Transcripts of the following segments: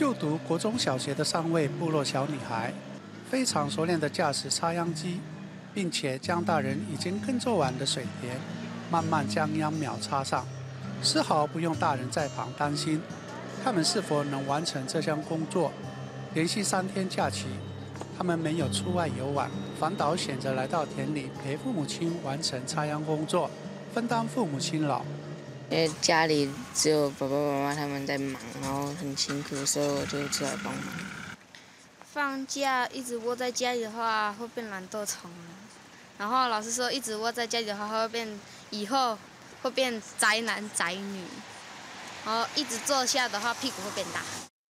就读国中小学的3位部落小女孩，非常熟练地驾驶插秧机，并且将大人已经耕作完的水田，慢慢将秧苗插上，丝毫不用大人在旁担心他们是否能完成这项工作。连续3天假期，他们没有出外游玩，反倒选择来到田里陪父母亲完成插秧工作，分担父母辛劳。 因为家里只有爸爸妈妈他们在忙，然后很辛苦，所以我就出来帮忙。 放假一直窝在家里的话，会变懒惰虫。然后老师说，一直窝在家里的话，以后会变宅男宅女。然后一直坐下的话，屁股会变大。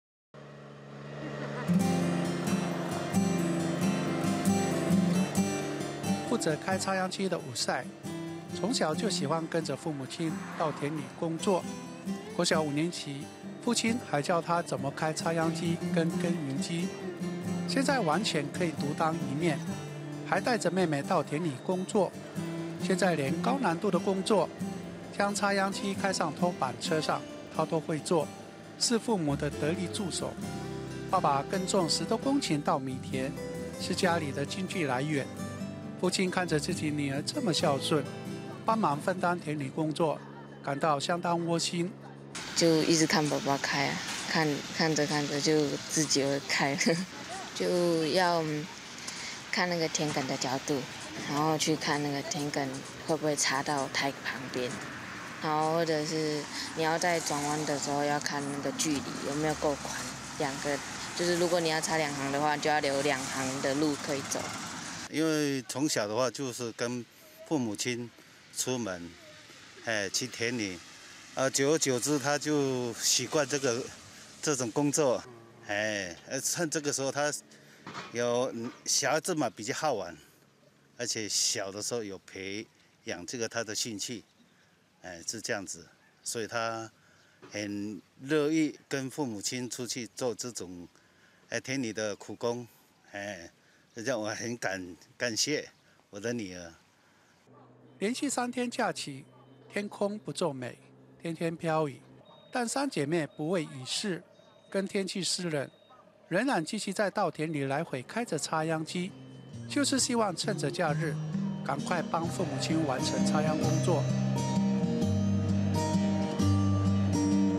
负责开插秧机的伍赛，从小就喜欢跟着父母亲到田里工作。国小5年级，父亲还教他怎么开插秧机跟耕耘机，现在完全可以独当一面，还带着妹妹到田里工作。现在连高难度的工作，将插秧机开上拖板车上，他都会做，是父母的得力助手。爸爸耕种10多公顷稻米田，是家里的经济来源。父亲看着自己女儿这么孝顺，帮忙分担田里工作，感到相当窝心。 就一直看爸爸开啊，看着就自己会开，就要看那个田埂的角度，然后去看那个田埂会不会插到胎旁边，然后或者是你要在转弯的时候要看那个距离有没有够宽，就是如果你要插2行的话，就要留2行的路可以走。 因为从小的话就是跟父母亲出门，去田里，久而久之他就习惯这种工作，趁这个时候他有小孩子嘛比较好玩，而且小的时候有培养他的兴趣，是这样子，所以他很乐意跟父母亲出去做这种田里的苦工，这让我很感谢我的女儿。 连续3天假期，天空不骤美，天天飘雨，但3姐妹不畏雨势，跟天气湿冷，仍然继续在稻田里来回开着插秧机，就是希望趁着假日，赶快帮父母亲完成插秧工作。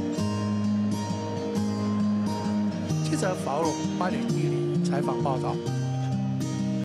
记者法鲁花莲1里采访报道。